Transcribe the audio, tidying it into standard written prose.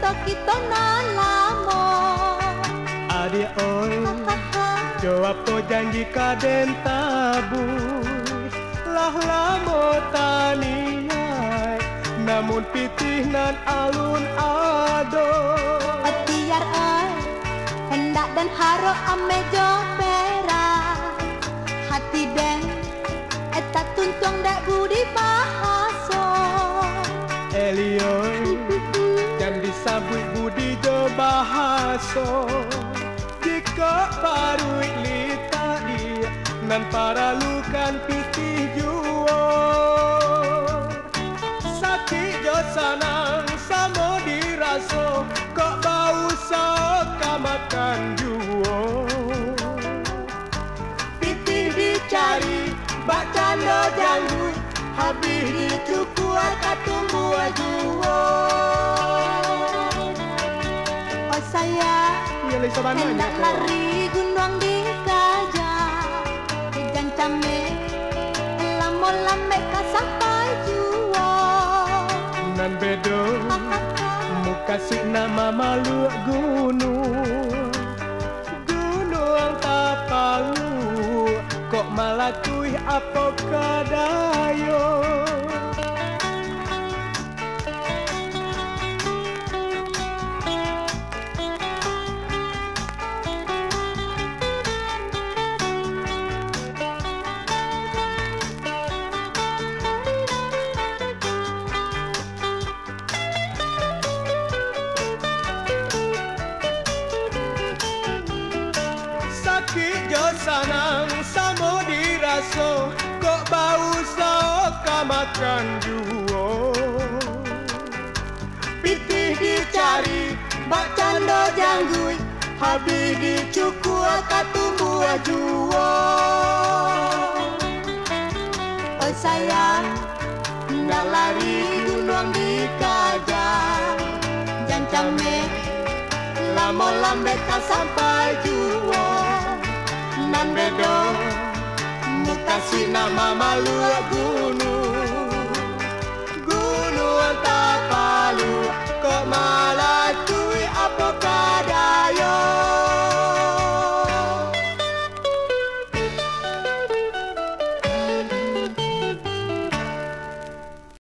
ento kita nan lamo. Adik oi, jawab to janji kaden tabu. Lah lamo taniai, namun pitih nan alun ado. Tiar oi, hendak dan harap ame jo pera. Hati den, eta tuntung dek budi bahaso. Elioi, dan disambut budi jo bahaso. Jika parui lita dia, nan para lukan pitih juo. Sakit jo sanang samo diraso, kok bau soka makan juo. Pitih dicari, baca lo janggut, habis dicuku katumbu juo. Oh saya, hendak lari gunung di Gajah. Jangan came, lamo-lame ka sampai juo. Nan bedo, muka si nama malu gunung. Gunung tapalu, kok malah kuih apa kadayo. Sakit jo sanang samo diraso, kok bau soka makan juo. Pitih dicari, bak cando janggui, habis dicuku katumbu juo. Oh sayang, hendak lari gunung di Gajah. Jangan came, Lamo-lambe ka sampai juo. Nan bedo, muka si nama malu gunung.